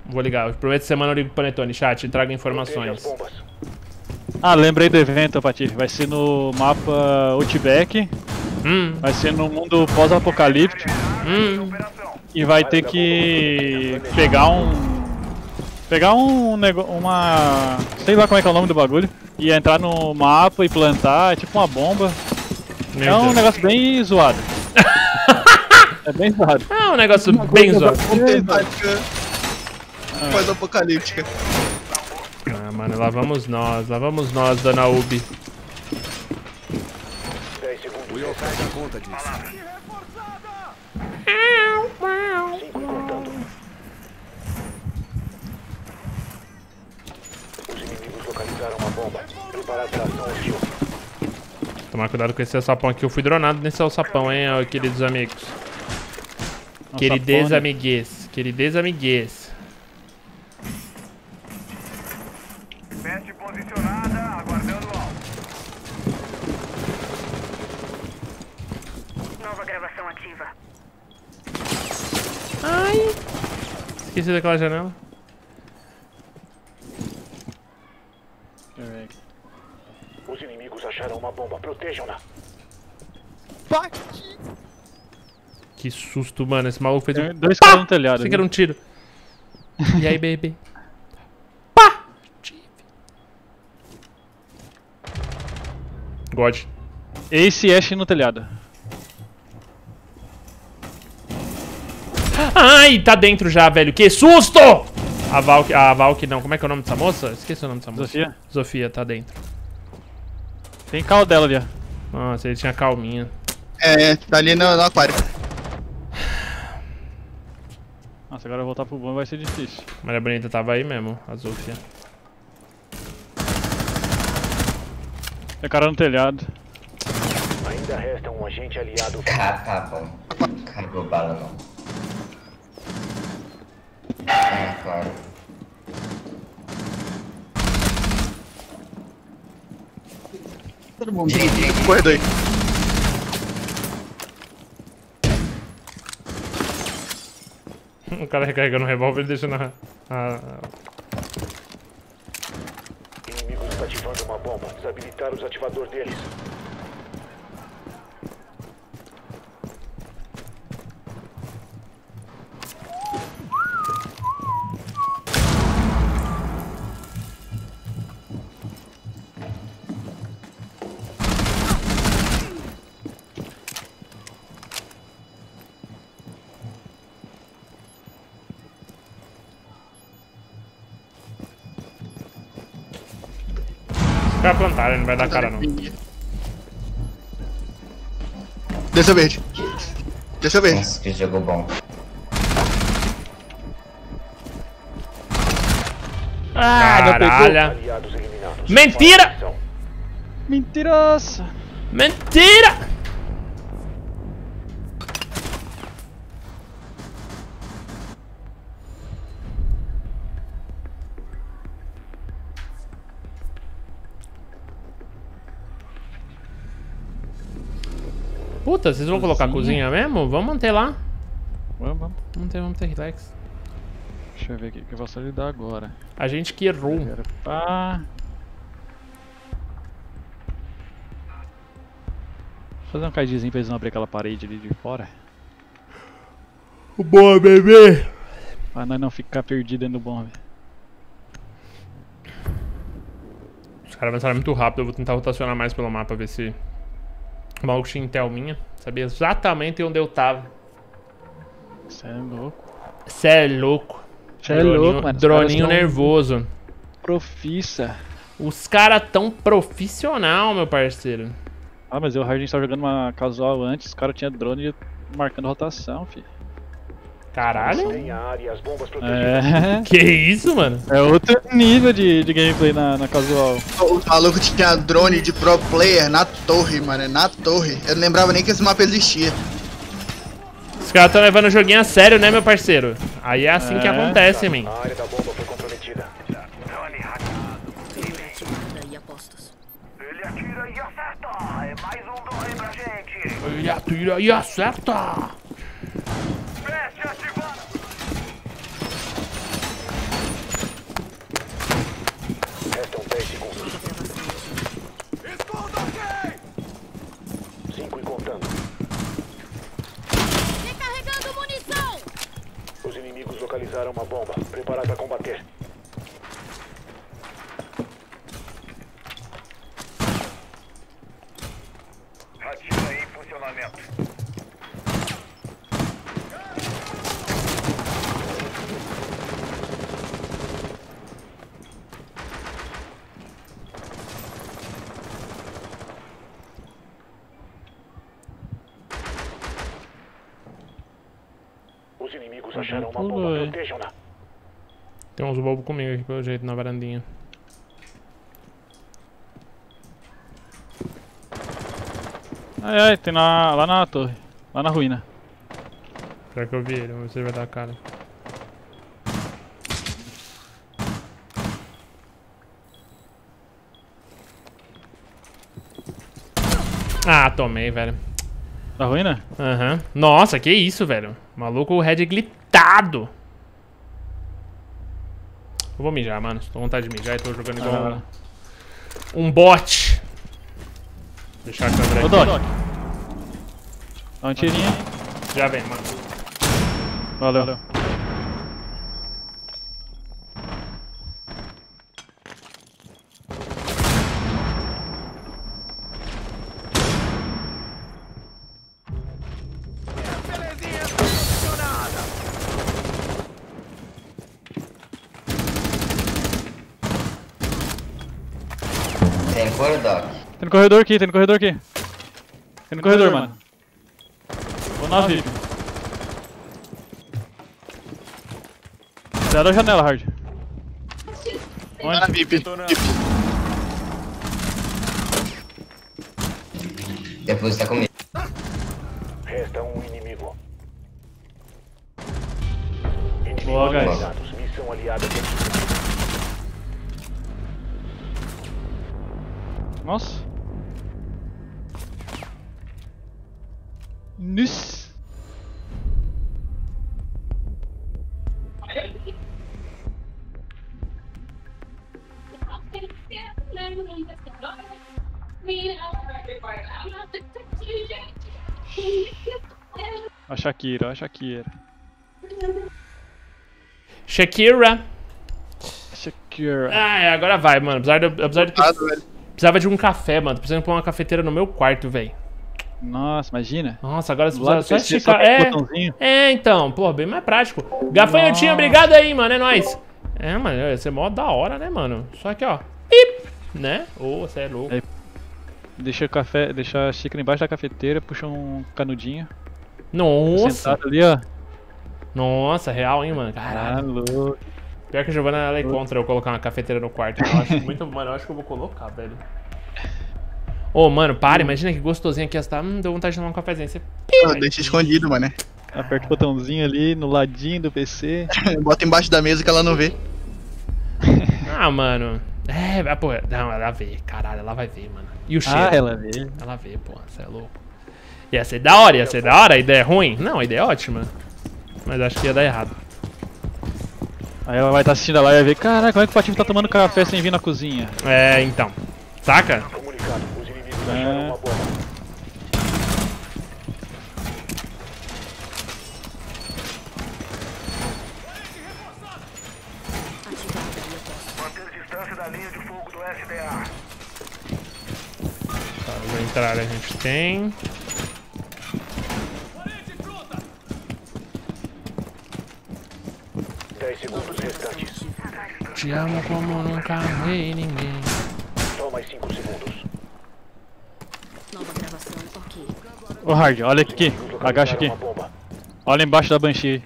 Vou ligar. Eu prometo que semana eu ligo pro Panetone. Chat, traga informações. Ah, lembrei do evento, Patife. Vai ser no mapa Outback. Vai ser no mundo pós-apocalíptico. E vai ter que pegar uma... sei lá como é que é o nome do bagulho. E entrar no mapa e plantar, é tipo uma bomba. É um negócio bem zoado. É bem zoado. É um negócio bem zoado. Pós-apocalíptica. Ah, mano, lá vamos nós, dona Ubi. 10 segundos. O Yokai dá conta disso. 5 contando. Os inimigos localizaram uma bomba. Preparar a ação hostil. Tomar cuidado com esse sapão aqui. Eu fui dronado nesse sapão, hein, queridos amigos. Querides amigues. Querides amigues. Peste posicionada, aguardando o alvo. Nova gravação ativa. Ai. Esqueci daquela janela. Os inimigos acharam uma bomba. Protejam-na. Que susto, mano. Esse maluco fez um... Dois caras no telhado. Achei que era um tiro. E aí, bebê? Pá! God. Ace e Ash no telhado. Ai, tá dentro já, velho. Que susto! A Valk não. Como é que é o nome dessa moça? Esqueci o nome dessa moça. Sofia? Sofia, tá dentro. Tem cal dela ali, ó. Nossa, ele tinha calminha. É, tá ali no aquário. Nossa, agora voltar pro bom vai ser difícil. Maria Bonita tava aí mesmo, a Sofia. Tem cara no telhado. Ainda resta um agente aliado. Tá bom. Carregou bala não. Ah, claro. Todo mundo. Corredor aí. O cara recarregando o revólver e deixando Inimigos ativando uma bomba. Desabilitar os ativadores deles. Os caras plantaram, não vai dar cara não. Desceu verde. Desceu verde. Nossa, que jogo bom. Ah, não pegou. Caralho. Aliados eliminados. Mentira! Mentirosa. Mentira! Puta, vocês vão colocar a cozinha mesmo? Vamos manter lá. Vamos. Vamos ter relax. Deixa eu ver aqui o que eu vou lidar agora. A gente que errou. Pá. Fazer um caidizinho pra eles não abrir aquela parede ali de fora. Boa, bebê! Pra nós não ficar perdido dentro do bombe. Os caras avançaram muito rápido, eu vou tentar rotacionar mais pelo mapa, ver se... O maluco tinha intel minha. Sabia exatamente onde eu tava. Cê é louco. Cê é louco. Cê é louco, mano. Droninho nervoso. Profissa. Os caras tão profissional, meu parceiro. Ah, mas a gente tava jogando uma casual antes, os caras tinham drone marcando rotação, filho. Caralho. Tem a área e as bombas protegidas. É. Que isso, mano? É outro nível de gameplay na casual. O maluco tinha drone de pro player na torre, mano. Na torre. Eu não lembrava nem que esse mapa existia. Os caras tão levando o joguinho a sério, né, meu parceiro? Aí é assim que acontece, man. A área da bomba foi comprometida. Drone hackeado. Ele atira e apostos. Ele atira e acerta. É mais um drone pra gente. Ele atira e acerta. Peste ativada. localizaram uma bomba. Preparar para combater. Ativa em funcionamento. Os inimigos acharam uma bomba. Protejam-na. Tem uns bobos comigo aqui pelo jeito na varandinha. Ai, ai, tem lá na torre. Lá na ruína. Será que eu vi ele? Vamos ver se ele vai dar a cara. Ah, tomei, velho. Na ruína? Aham. Nossa, que isso, velho. Maluco, o head glitado. Eu vou mijar, mano. Tô com vontade de mijar e tô jogando igual um bot. Deixar a câmera aqui. Ô, Doc. Dá um tirinho. Já vem, mano. Valeu. Tem cor, Doc? Tem no corredor aqui, tem no corredor aqui. Tem no corredor, mano. Vou na VIP. Zero a janela, Hard. Tá na VIP. Depois tá comigo. Resta um inimigo. Boa, guys. Aliados. Missão aliada defendida. Nossa. Nice. A Shakira, a Shakira. Shakira. Shakira. Ah, agora vai, mano. Precisava de um café, mano. Tô precisando pôr uma cafeteira no meu quarto, velho. Nossa, imagina. Nossa, agora você Do lado precisa só do PC, esticar. só tem botãozinho. Então. Pô, bem mais prático. Gafanhotinho, obrigado aí, mano. É nóis. É, mano. Ia ser mó da hora, né, mano? Só que, ó. Pip, né? Ô, você é louco. Aí. Deixa o café, deixa a xícara embaixo da cafeteira, puxa um canudinho. Nossa. Sentado ali, ó. Nossa, real, hein, mano. Caralho. louco. Pior que a Giovana, ela é contra eu colocar uma cafeteira no quarto. Eu acho muito... Mano, eu acho que eu vou colocar, velho. Ô, mano, para. Imagina que gostosinho aqui. Você tá... deu vontade de tomar um cafezinho. Você... Deixa escondido, mano. Aperta o botãozinho ali no ladinho do PC. Bota embaixo da mesa que ela não vê. Ah, mano. É, pô. Não, ela vê. Caralho, ela vai ver, mano. E o cheiro? Ah, ela vê. Ela vê, pô. Você é louco. Ia ser da hora, ia ser da hora. A ideia é ruim? Não, a ideia é ótima. Mas acho que ia dar errado. Aí ela vai estar assistindo a live e vai ver, caraca, como é que o Patife tá tomando café sem vir na cozinha? É, então. Saca? Comunicado. Os inimigos acharam uma bomba. Manter distância da linha de fogo do SDA. Tá, vou entrar, a gente tem. Segundos restantes. Te amo como nunca amei ninguém. Só mais 5 segundos. Nova gravação, ok. Ô Hard, olha aqui, agacha aqui. Uma bomba. Olha embaixo da Banshee.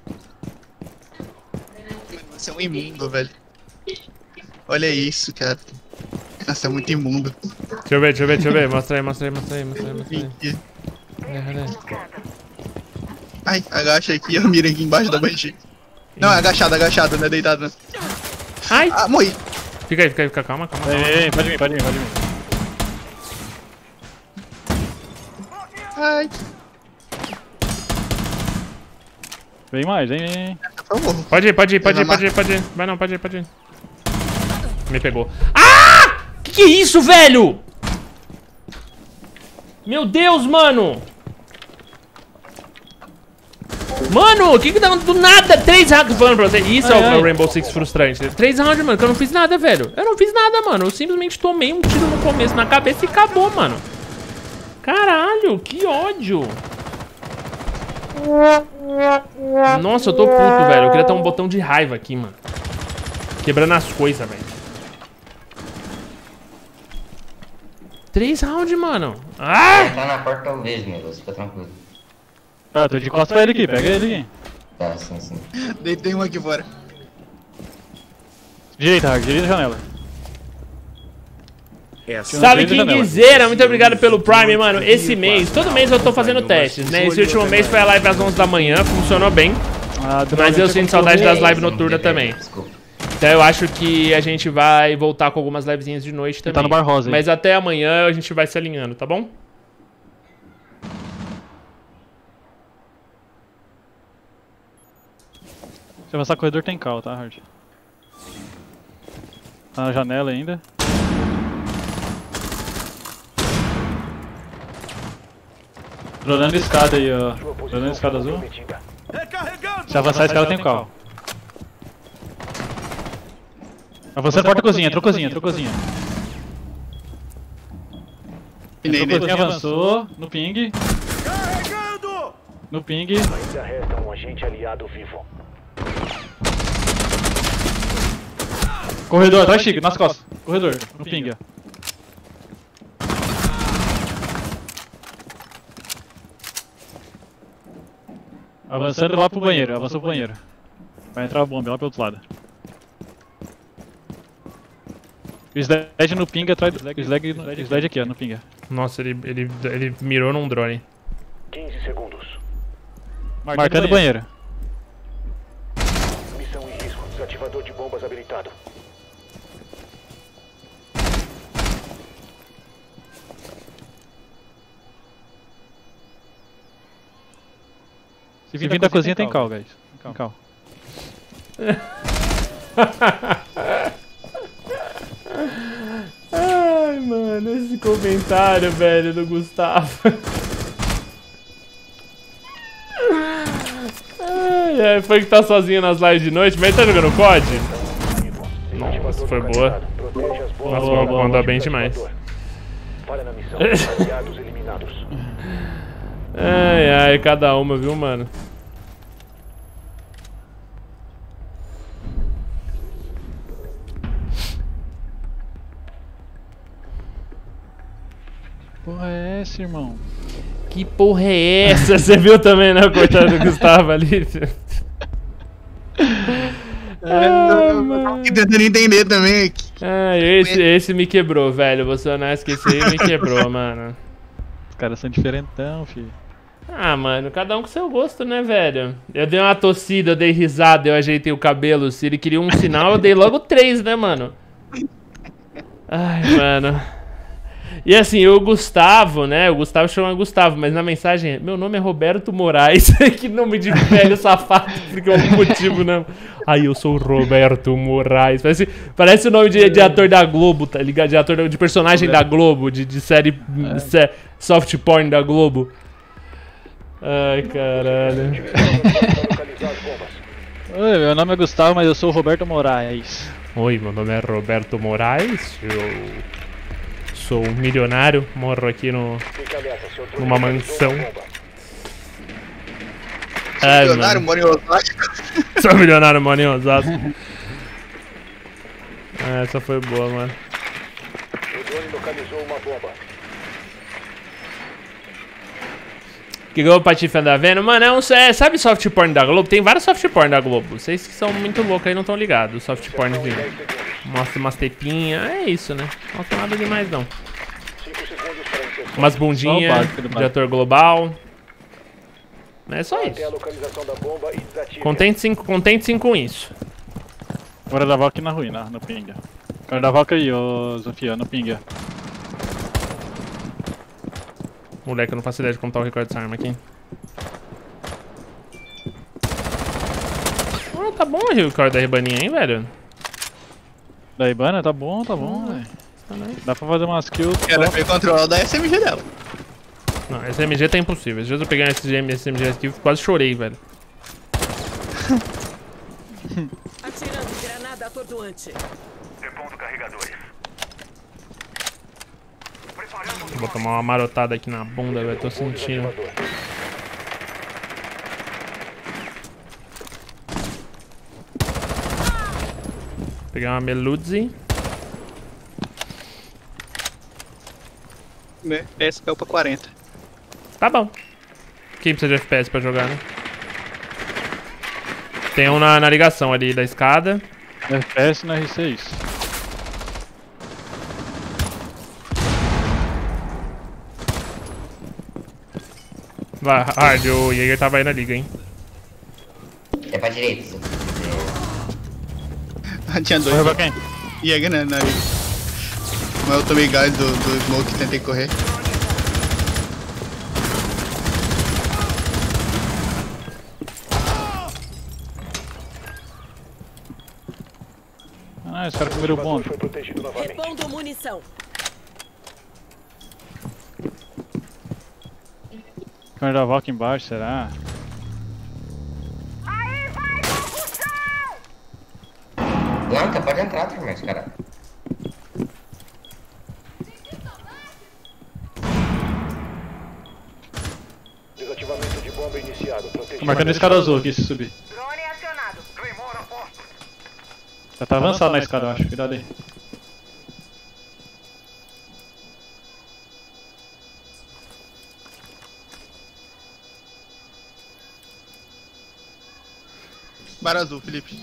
Você é um imundo, velho. Olha isso, cara. Nossa, é muito imundo. Deixa eu ver. Mostra aí. Ai, agacha aqui, eu miro aqui embaixo da banshee. Não, é agachado, não é deitado, não. Ai! Ah, morri. Fica aí, calma. Ei, pode vir. Ai, Vem mais, vem. por favor. Pode ir. Vai não, pode ir. Me pegou. Ah! Que é isso, velho? Meu Deus, mano! Mano, o que dá do nada? 3 rounds falando pra você. Isso é o Rainbow Six frustrante. 3 rounds, mano, que eu não fiz nada, velho. Eu não fiz nada, mano. Eu simplesmente tomei um tiro no começo na cabeça e acabou, mano. Caralho, que ódio. Nossa, eu tô puto, velho. Eu queria ter um botão de raiva aqui, mano. Quebrando as coisas, velho. 3 rounds, mano. Ah! Tá na porta talvez, meu. Fica tranquilo. Ah, tô de costas pra ele aqui. Pega ele aqui. Tá, sim, sim. Deitei um aqui fora. Direita, Hag. Direita da janela. Salve Kingzeira, muito obrigado pelo Prime, mano. Esse mês, todo mês eu tô fazendo testes, né? Esse último mês foi a live às 11 da manhã, funcionou bem. Mas eu sinto saudade das lives noturnas também. Então eu acho que a gente vai voltar com algumas livezinhas de noite também. Tá no Bar Rosa aí. Mas até amanhã a gente vai se alinhando, tá bom? Se avançar corredor tem cal, tá, Hard? Tá na janela ainda. Dronando escada aí, ó. Dronando escada azul. Se avançar a escada tem cal. Avançando porta cozinha, entrou cozinha, entrou cozinha. Entrou cozinha, avançou, no ping. No ping. Ainda resta um agente aliado vivo. Corredor, atrás Chico, nas costas. Corredor, no ping, ó. Avançando lá pro banheiro, avançou pro banheiro. Vai entrar a bomba lá pro outro lado. O Sled no ping atrás do Sled aqui, ó, no ping. Nossa, ele mirou num drone. 15 segundos. Marcando o banheiro. Missão em risco. Desativador de bombas habilitado. Se vir da cozinha tem cal, guys. Tem cal. Ai, mano, esse comentário, velho, do Gustavo. Ai, foi que tá sozinho nas lives de noite, mas ele tá jogando COD? Nossa, foi boa. Nossa, mandou bem demais. Falha na missão. Aliados eliminados. Ai, cada uma, viu, mano? Porra é essa, irmão? Que porra é essa? Você viu também, né, o cortado do Gustavo ali? Tô tentando entender também. Esse me quebrou, velho. Vou ser honesto que esse aí me quebrou, mano. Os caras são diferentão, filho. Ah, mano, cada um com seu gosto, né, velho? Eu dei uma tossida, eu dei risada, eu ajeitei o cabelo. Se ele queria um sinal, eu dei logo 3, né, mano? Ai, mano. E assim, o Gustavo, né? O Gustavo chama Gustavo, mas na mensagem, meu nome é Roberto Moraes. Que nome de velho safado, porque é um motivo, né? Ai, eu sou o Roberto Moraes. Parece o nome de ator da Globo, tá ligado? De ator de personagem da Globo, de série soft porn da Globo. Ai, caralho. Oi, meu nome é Gustavo, mas eu sou o Roberto Moraes. Oi, meu nome é Roberto Moraes. Eu sou um milionário, moro aqui numa mansão. Sou milionário, moro em Osasco. Sou milionário, moro em Osasco. Essa foi boa, mano. O drone localizou uma bomba. O que o Patife anda vendo? Mano, sabe soft porn da Globo? Tem vários soft porn da Globo. Vocês que são muito loucos aí não estão ligados. Soft pornzinho. Mostra umas tepinhas. É isso, né? Não mostra nada demais, não. Umas bundinhas de ator global. É só isso. Contente-se com isso. Bora dar aqui na ruína, no pinga. Quero dar vaca aí, ô Zofia, no pinga. Moleque, eu não faço ideia de como tá o recorde dessa arma aqui. Tá bom o recorde da Ribaninha, hein, velho? Da Ribana? Tá bom, velho. Dá pra fazer umas kills. Quero ver controlar da SMG dela. Não, SMG tá impossível. Às vezes eu peguei uma SMG aqui e quase chorei, velho. Atirando granada atordoante. Depondo carregadores. Vou tomar uma marotada aqui na bunda, velho. Tô sentindo. Pegar uma Meludzi. FPS caiu pra 40. Tá bom. Quem precisa de FPS pra jogar, né? Tem um na ligação ali da escada. FPS na R6. Vai, Hard, o Jäger tava aí na liga, hein? É pra direita. Se eu Tinha dois. Correu pra quem? Jäger na liga. Mas eu tomei gás do smoke e tentei correr. Ah, esse cara comeram o bombe. Foi protegido novamente. Repondo munição. Câmera da Valk embaixo, será? Blanca, pode entrar, turma, cara. Desativamento de bomba iniciado. Protegido. Marcando a escada azul aqui se subir. Drone acionado. Claymore a posto. Já tá avançado na escada, eu acho. Cuidado aí. Bar azul, Felipe.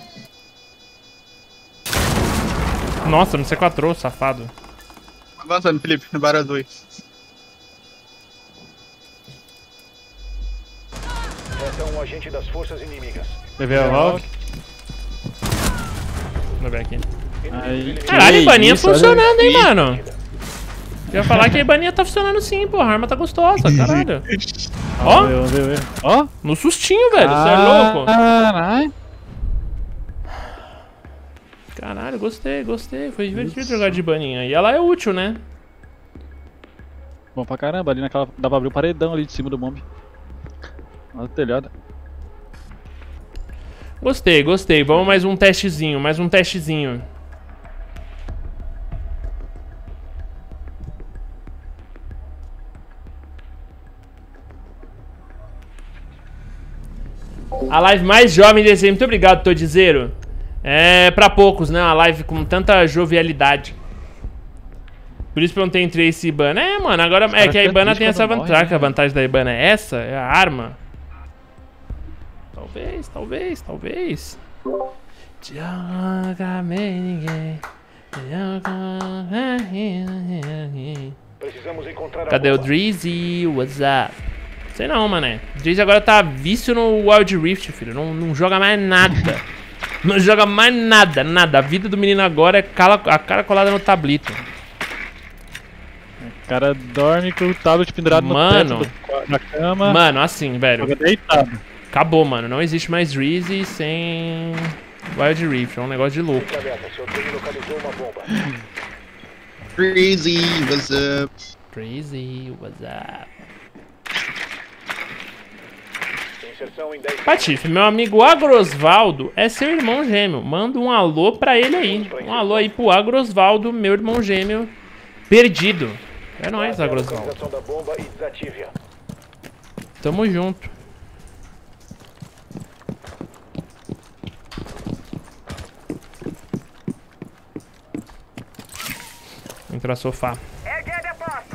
Nossa, me sequatrou, safado. Avançando, Felipe, no bar azul aí. Essa é um agente das forças inimigas. Levei a Valk. Vamos ver aqui. Aí. Caralho, a ibaninha isso, olha funcionando, hein, aí. mano? Eu ia falar que a ibaninha tá funcionando sim, porra. A arma tá gostosa, caralho. Ó, Vamos ver. Ó. no sustinho, velho. Você é louco? Caralho. Caralho, gostei. Foi divertido jogar de ibaninha. E ela é útil, né? Bom pra caramba, ali naquela. Dá pra abrir o paredão ali de cima do bombe. Olha o telhado. Gostei. Vamos mais um testezinho, A live mais jovem desse aí. Muito obrigado, Todizeiro. É pra poucos, né? Uma live com tanta jovialidade. Por isso que eu não tenho Trace e Ibana. É, mano, agora é que a Ibana tem essa vantagem. Que a vantagem da Ibana é essa, é a arma. Talvez. Precisamos encontrar a Cadê o bomba. Drizzy? What's up? Sei não, mané. O Drizzy agora tá vício no Wild Rift, filho. Não joga mais nada. Não joga mais nada. A vida do menino agora é a cara colada no tablito. O cara dorme com o tablet pendurado no teto da cama. Mano, assim, velho. Joga deitado. Acabou, mano. Não existe mais Drizzy sem Wild Rift. É um negócio de louco. Alerta, seu time localizou uma bomba. Crazy, what's up? Drizzy, what's up? Inserção em 10 Patife, meu amigo Agrosvaldo é seu irmão gêmeo. Manda um alô pra ele aí. Um alô aí pro Agrosvaldo, meu irmão gêmeo perdido. É nóis, Agrosvaldo. localização da bomba e desative-a. Tamo junto. Entra sofá. Ergue depósito.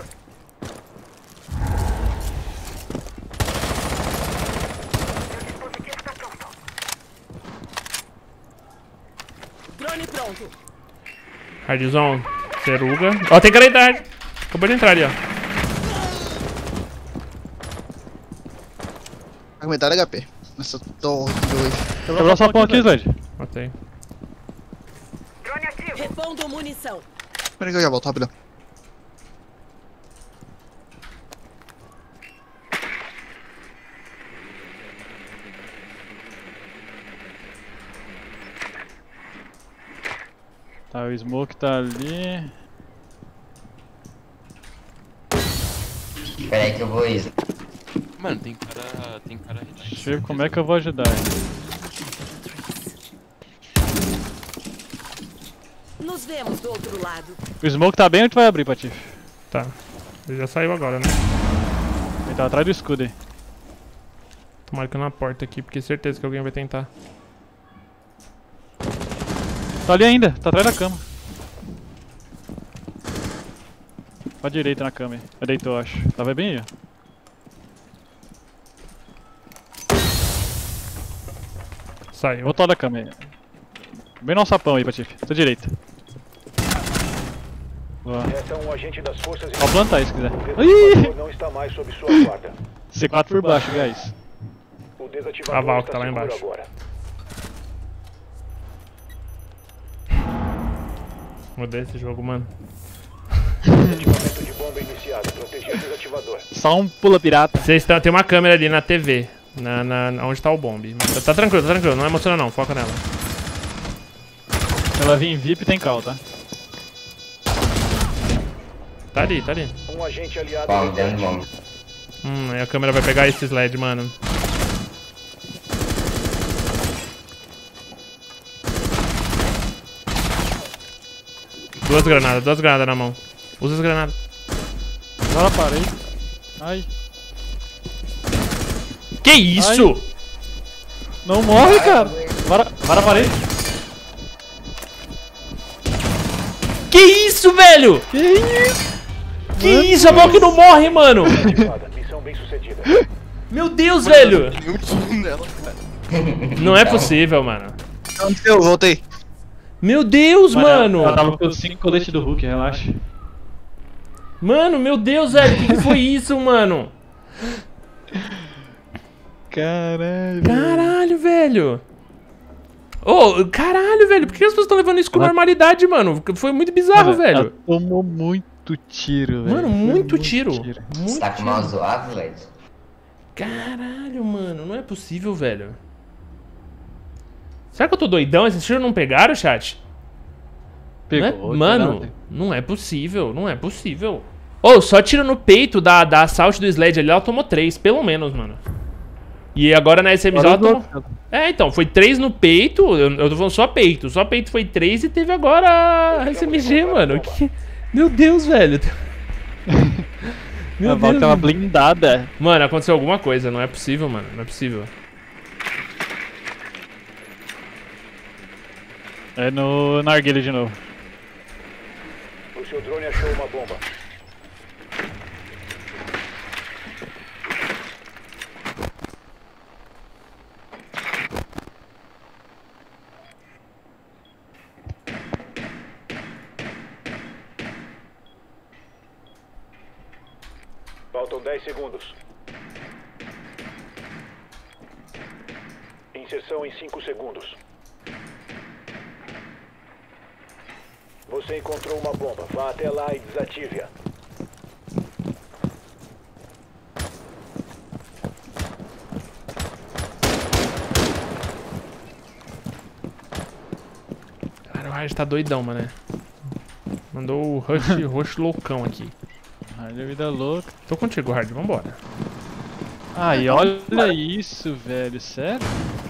Meu dispositivo está pronto. Drone pronto. Hardzão, Ceruga. Ó, tem cara aí da Hard. Acabou de entrar ali, ó. Aumentar HP. Nessa torre dois. Quebrou o sapão aqui, Slade. Matei. Drone ativo. Repondo munição. Espera que eu já volto, rapidão. Tá, o Smoke tá ali. Pera aí que eu vou ir. Mano, tem cara Deixa eu ver como é que eu vou ajudar ele. Nos vemos do outro lado. O smoke tá bem ou tu vai abrir, Patife? Tá. Ele já saiu agora, né? Ele tá atrás do escudo aí. Tô marcando a porta aqui, porque certeza que alguém vai tentar. Tá ali ainda, tá atrás da cama. Pra direita na cama aí. Eu deitou, acho. Tava bem aí, ó. Saiu. Outro lado da cama aí. Bem no sapão aí, Patife. Tua direita. Boa. Essa é um agente das forças Pode plantar aí se quiser. O Ih! desativador não está mais sob sua guarda. C4 por baixo, guys. O desativador A Valk está tá lá seguro embaixo. agora. Mudei esse jogo, mano. Desativamento de bomba iniciado. Proteger o desativador. Só um pula pirata. Tem uma câmera ali na TV. Onde tá o bombe. Tá tranquilo, não emociona não, foca nela. Se ela vir em VIP tem cal, tá? Tá ali. Um agente aliado. Bomb, dentro do bomb. Aí a câmera vai pegar esse sled, mano. Duas granadas na mão. Usa as granadas. Agora parei. Ai. Que isso? Não morre, cara. Vara a parede. Que isso, velho? Que isso? Que isso? A Valk não morre, mano. Ativada. Missão bem sucedida. Meu Deus, velho. Nenhum tiro nela, cara. Não é possível, mano. O que aconteceu? Voltei. Meu Deus, mano. Ela tava com 5 coletes do Hulk, relaxa. Mano, meu Deus, velho. O que foi isso, mano? Caralho. Caralho, velho. Ô, caralho, velho. Por que as pessoas estão levando isso com normalidade, mano? Foi muito bizarro, velho. Ela tomou muito tiro, velho. Mano, muito tiro. Você tá com o mouse zoado, Led? Caralho, mano. Não é possível, velho. Será que eu tô doidão? Esses tiros não pegaram, chat? Pegou, mano, não é possível. Ô, só tiro no peito da assalto do sled ali, ela tomou 3, pelo menos, mano. E agora na SMG ela tomou... É, então, foi 3 no peito, eu tô falando só peito. Só peito foi 3 e teve agora a SMG, mano. Meu Deus, velho. A Valk tava blindada. Mano, aconteceu alguma coisa, não é possível, mano. Não é possível. É no narguilha de novo. O seu drone achou uma bomba. Faltam 10 segundos. Inserção em 5 segundos. Você encontrou uma bomba. Vá até lá e desative-a. Cara, o Raj tá doidão, mano. Mandou o rush loucão aqui. Hard é vida louca. Tô contigo, Hard, vambora. Ai, olha isso, velho. Sério?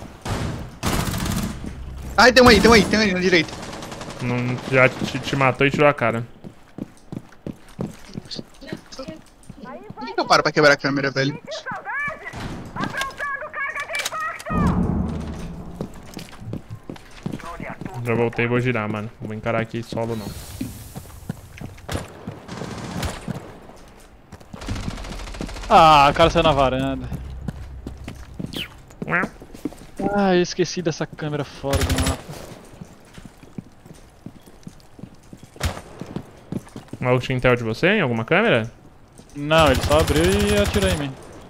Ai, tem um aí na direita. Não, já te matou e tirou a cara. Por que eu paro pra quebrar a câmera, velho? Já voltei e vou girar, mano. Não vou encarar aqui solo, não. Ah, o cara saiu na varanda. Ah, eu esqueci dessa câmera fora do mapa. Um ult intel de você em alguma câmera? Não, ele só abriu e atirou em mim.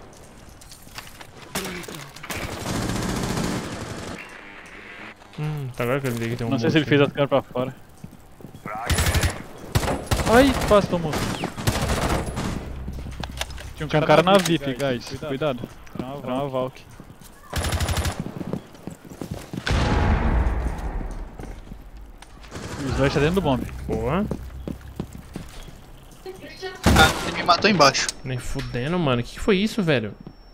Tá, agora que eu liguei que tem um Não sei se ele fez a câmera pra fora. Ai, quase tomou. Tinha um cara na VIP, guys. Cuidado. Era uma Valk. O Slash tá dentro do bombe. Boa. Ah, ele me matou embaixo. Nem fudendo, mano. Que foi isso, velho?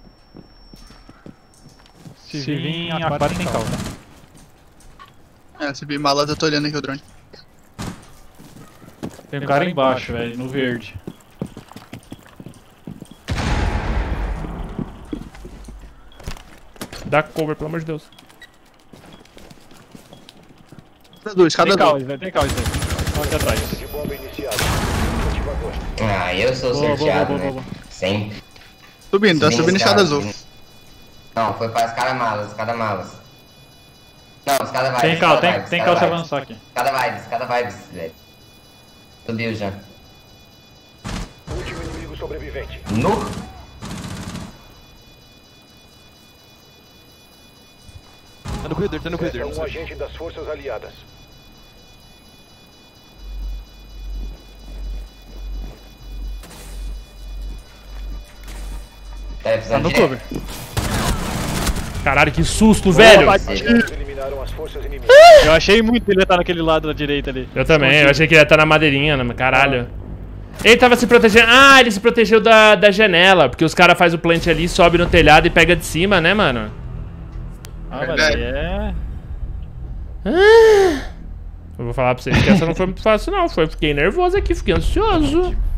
Se vir em aquário tem calma. É, se vir malado, eu tô olhando aqui o drone. Tem um cara embaixo, velho, no verde. Dá cover, pelo amor de Deus. Escada 2. Tem caos, velho, tem caos, velho. Aqui atrás. De bomba iniciada. Ativador. Ah, eu sou Boa, sorteado, boa, boa, né? Sempre. Subindo, tá subindo escada azul. Não, foi para escada malas, escada malas. Não, escada vibes. Tem caos, escada tem vibes, caos se escada vibes. avançar aqui. Escada vibes, velho. Subiu já. Último inimigo sobrevivente. No? Tá no corredor, tá no Esse é corredor. um agente das forças aliadas. Tá Tá precisando no de cover. Caralho, que susto, velho! Aliados eliminaram as forças inimigas. Eu achei muito que ele ia estar naquele lado da direita ali. Eu também, eu achei que ele ia estar na madeirinha, né? Caralho. Ele tava se protegendo. Ah, ele se protegeu da janela. Porque os caras fazem o plant ali, sobe no telhado e pega de cima, né, mano? Ah, mas aí é... Eu vou falar pra vocês que essa não foi muito fácil, não. Fiquei nervoso aqui, fiquei ansioso.